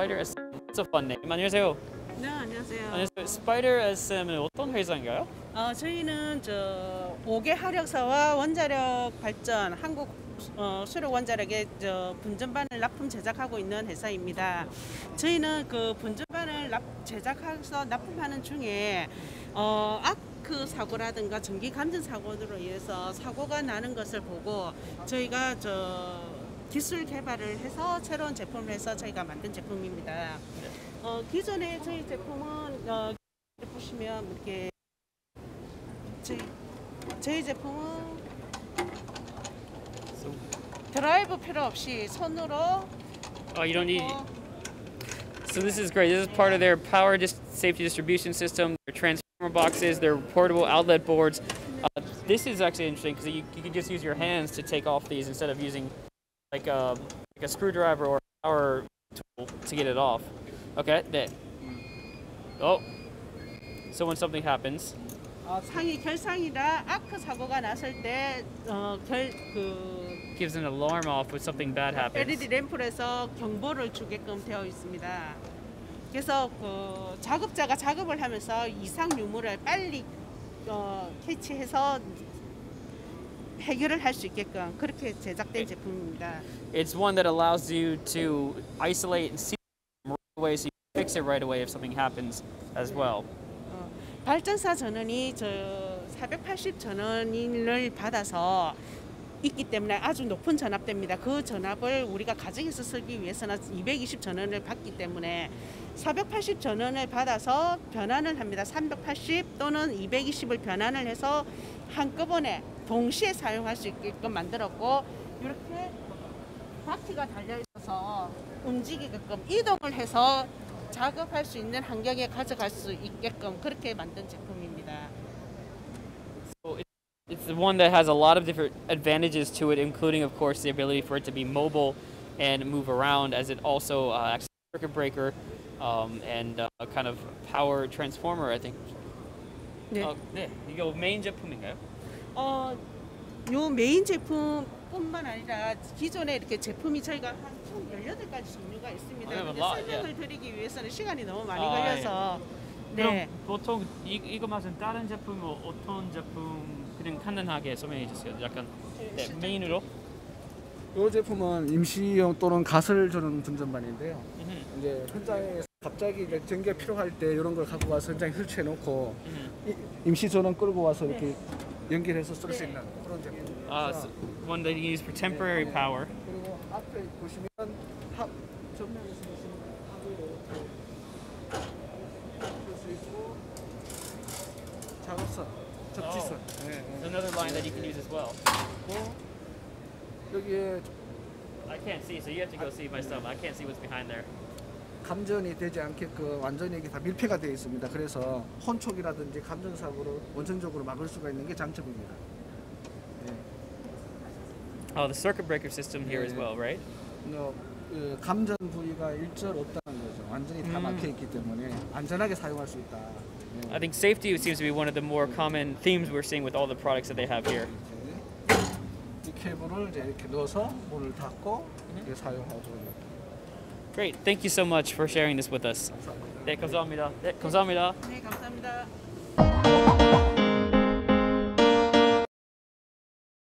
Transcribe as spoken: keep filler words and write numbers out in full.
Spider 에스 엠. It's a fun name. 안녕하세요. 네, 안녕하세요. 안녕하세요. Spider 에스 엠은 어떤 회사인가요? 어, 저희는 저 오 개 화력사와 원자력 발전 한국 어, 수력 원자력의 저 분전반을 납품 제작하고 있는 회사입니다. 저희는 그 분전반을 납, 제작해서 납품하는 중에 어, 아크 사고라든가 전기 감전 사고로 인해서 사고가 나는 것을 보고 저희가 저 기술 개발을 해서 새로운 제품을 해서 저희가 만든 제품입니다. 어, 기존에 저희 제품은 어, 보시면 이렇게 저희, 저희 제품은 드라이브 필요 없이 손으로 Oh, you don't need. 어, So this is great. This is part of their power dis- safety distribution system, their transformer boxes, their portable outlet boards. Uh, this is actually interesting because you, you can just use your hands to take off these instead of using like a, like a screwdriver or a power tool to get it off. Okay, there. Oh, so when something happens, 어, 상이 결상이라 아크 사고가 났을 때 어, 결, 그 gives an alarm off when something bad happens. 엘이디 램프에서 경보를 주게끔 되어 있습니다. 그래서 그 작업자가 작업을 하면서 이상 유무를 빨리 어, 캐치해서 해결을 할 수 있게끔 그렇게 제작된 제품입니다. It's one that allows you to isolate and see right away, so you can fix it right away if something happens as well. 어, 발전사 전원이 저 사백팔십 전원을 받아서 있기 때문에 아주 높은 전압대입니다. 그 전압을 우리가 가정에서 쓰기 위해서는 이백이십 전원을 받기 때문에 사백팔십 전원을 받아서 변환을 합니다. 삼백팔십 또는 이백이십을 변환을 해서 한꺼번에 동시에 사용할 수 있게끔 만들었고 이렇게 바퀴가 달려 있어서 움직이게끔 이동을 해서 작업할 수 있는 환경에 가져갈 수 있게끔 그렇게 만든 제품입니다. So it- it's the one that has a lot of different advantages to it, including, of course, the ability for it to be mobile and move around, as it also uh, acts as a circuit breaker um, and uh, a kind of power transformer, I think. 네. 어, 네, 이거 메인 제품인가요? 어, 요 메인 제품뿐만 아니라 기존에 이렇게 제품이 저희가 한 총 열여덟 가지 종류가 있습니다. I have a 근데 lot, 설명을 yeah. 드리기 위해서는 시간이 너무 많이 아, 걸려서 네. 그럼 보통 이, 이거 말은 다른 제품 뭐 어떤 제품 그냥 간단하게 설명해 주세요. 약간 네, 메인으로. 이 제품은 임시용 또는 가설 전원 분전반인데요. 음흠, 이제 현장에 갑자기 이제 전기가 필요할 때 이런 걸 갖고 와서 현장에 설치해 놓고 음흠. 임시 전원 끌고 와서 이렇게 연결해서 쓸 수 있는 그런 제품입니다. Uh, so one that you use for temporary power. 그리고 앞에 보시면 합 전면에서 보시면 합으로 쓸수 있고 작업선, 접지선. Oh. 네, It's 네. another line that you can use as well. 그리고 여기에 I can't see, so you have to go see myself. I can't see what's behind there. 감전이 되지 않게끔 완전히 이게 다 밀폐가 되어 있습니다. 그래서 혼촉이라든지 감전 사고를 원천적으로 막을 수가 있는 게 장점입니다. 네. Oh, the circuit breaker system here as well, right? 어, 그 감전 부위가 일절 없다는 거죠. 완전히 다 음. 막혀 있기 때문에 안전하게 사용할 수 있다. 네. I think safety seems to be one of the more common themes we're seeing with all the products that they have here. 이제 이 케이블을 이제 이렇게 넣어서 문을 닫고 이렇게 사용하고 있는. Great, thank you so much for sharing this with us. 감사합니다. 네, 감사합니다. 네, 감사합니다. 네, 감사합니다.